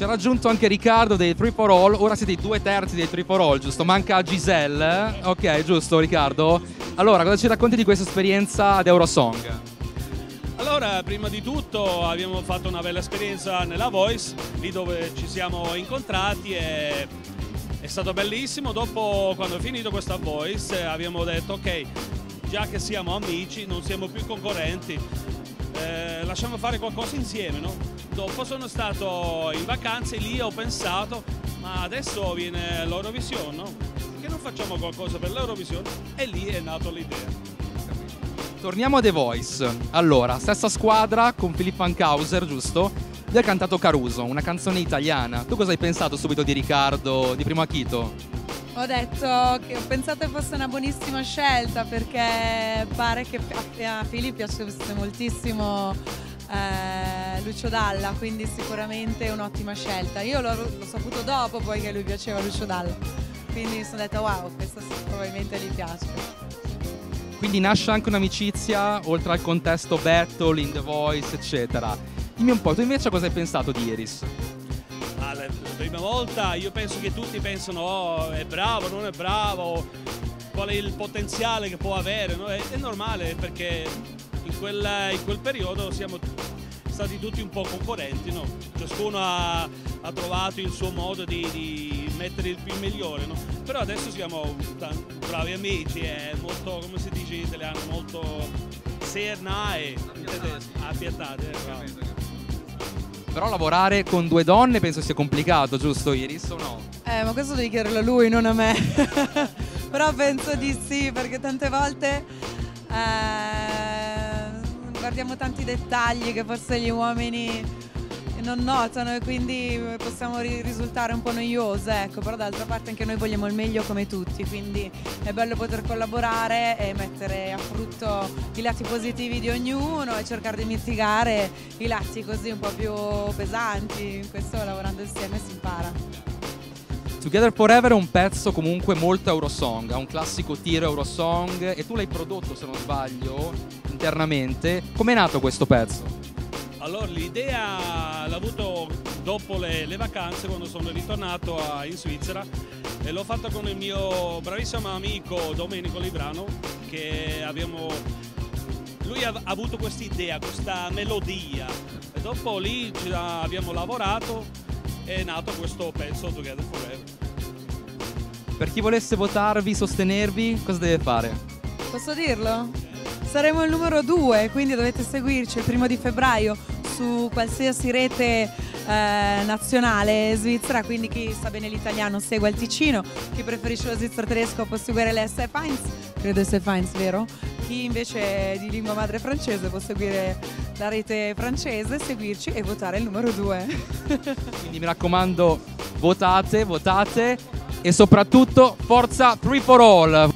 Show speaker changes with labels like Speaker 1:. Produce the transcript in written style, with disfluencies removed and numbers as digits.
Speaker 1: ci ha raggiunto anche Riccardo dei 3 for All, ora siete i 2/3 dei 3 for All, giusto? Manca Giselle, ok, giusto Riccardo? Allora, cosa ci racconti di questa esperienza ad Eurosong?
Speaker 2: Allora, prima di tutto abbiamo fatto una bella esperienza nella Voice, lì dove ci siamo incontrati e è stato bellissimo. Dopo, quando è finito questa Voice, abbiamo detto ok, già che siamo amici, non siamo più concorrenti, lasciamo fare qualcosa insieme, no? Dopo sono stato in vacanze, lì ho pensato, ma adesso viene l'Eurovision, no? Perché non facciamo qualcosa per l'Eurovision? E lì è nata l'idea.
Speaker 1: Torniamo a The Voice. Allora, stessa squadra con Filippo Ankhauser, giusto? Lui ha cantato Caruso, una canzone italiana. Tu cosa hai pensato subito di Riccardo, di Primo Acchito?
Speaker 3: Ho detto che ho pensato fosse una buonissima scelta perché pare che a Filippo piacesse moltissimo Lucio Dalla, quindi sicuramente è un'ottima scelta. Io l'ho saputo dopo poi che a lui piaceva Lucio Dalla, quindi mi sono detta wow, questa probabilmente gli piace.
Speaker 1: Quindi nasce anche un'amicizia, oltre al contesto battle, in The Voice, eccetera. Dimmi un po', tu invece cosa hai pensato di Iris?
Speaker 2: La prima volta io penso che tutti pensano oh, è bravo, non è bravo, qual è il potenziale che può avere, no? È normale perché in quel periodo siamo stati tutti un po' concorrenti, no? Ciascuno ha trovato il suo modo di mettere il migliore, no? Però adesso siamo bravi amici, è molto, come si dice in italiano, molto sernae, appiattate.
Speaker 1: Però lavorare con 2 donne penso sia complicato, giusto Iris o no?
Speaker 3: Ma questo devi chiederlo a lui, non a me. Però penso di sì, perché tante volte guardiamo tanti dettagli che forse gli uomini non notano e quindi possiamo risultare un po' noiose, ecco. Però d'altra parte anche noi vogliamo il meglio come tutti, quindi è bello poter collaborare e mettere a frutto i lati positivi di ognuno e cercare di mitigare i lati così un po' più pesanti. Questo lavorando insieme si impara.
Speaker 1: Together Forever è un pezzo comunque molto Eurosong, ha un classico tiro Eurosong e tu l'hai prodotto, se non sbaglio, internamente. Com'è nato questo pezzo?
Speaker 2: Allora, l'idea l'ho avuto dopo le vacanze, quando sono ritornato in Svizzera, e l'ho fatto con il mio bravissimo amico Domenico Librano, che lui ha avuto questa idea, questa melodia, e dopo lì abbiamo lavorato e è nato questo pezzo Together Forever.
Speaker 1: Per chi volesse votarvi, sostenervi, cosa deve fare?
Speaker 3: Posso dirlo? Saremo il numero 2, quindi dovete seguirci il 1° di febbraio su qualsiasi rete nazionale svizzera, quindi chi sa bene l'italiano segua il Ticino, chi preferisce lo svizzero tedesco può seguire le SF Heinz, credo SF Heinz, vero? Chi invece è di lingua madre francese può seguire la rete francese, seguirci e votare il numero 2.
Speaker 1: Quindi mi raccomando, votate e soprattutto forza 3 for All!